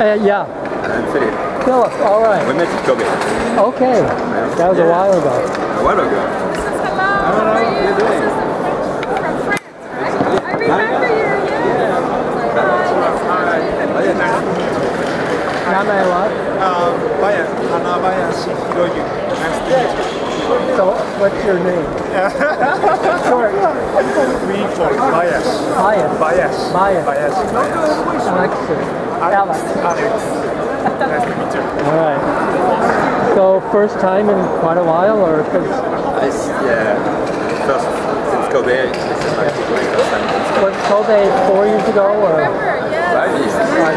Yeah. And Philip. Philip, all right. We met in Kobe. Okay. That was a while ago. A while ago. Hello. How are you? This is from France, right? I remember you. Name what? Hanabayashi Hiroyu. Nice to meet you. So, what's your name? Short. We for Bayash. Bias. Bayash. Bias. Bayash. Alexis. Alex. Alex. Nice to meet you. All right. So, first time in quite a while, or because Yeah. First, since Kobe, this is my first time. was Kobe 4 years ago, or Remember, yeah. 5 years. 5